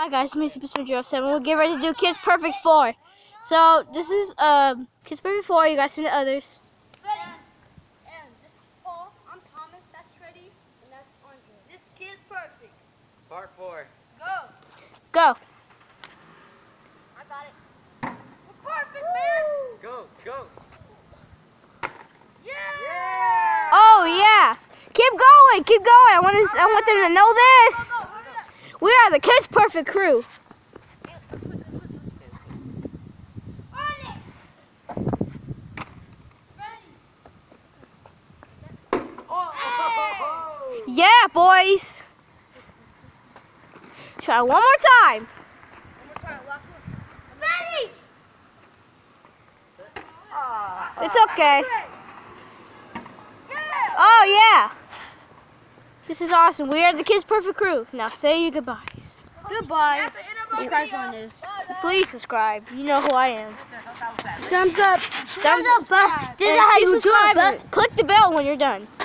Hi guys, it's me, Super07. We'll get ready to do Kids Perfect 4. So this is Kids Perfect 4. You guys see the others. And this is Paul. I'm Thomas. That's Freddie. And that's Andre. This is Kids Perfect. Part 4. Go. Go. I got it. We're perfect, man. Go, go. Yeah. Oh yeah. Keep going. Keep going. I want them to know this. We are the Kids Perfect crew. Yeah, boys. Try one more time. Last one. Ready. It's okay. Oh yeah. This is awesome. We are the Kids Perfect crew. Now say your goodbyes. Goodbye. Subscribe on this. Please subscribe. You know who I am. Thumbs up. Thumbs up. This is how you subscribe. Click the bell when you're done.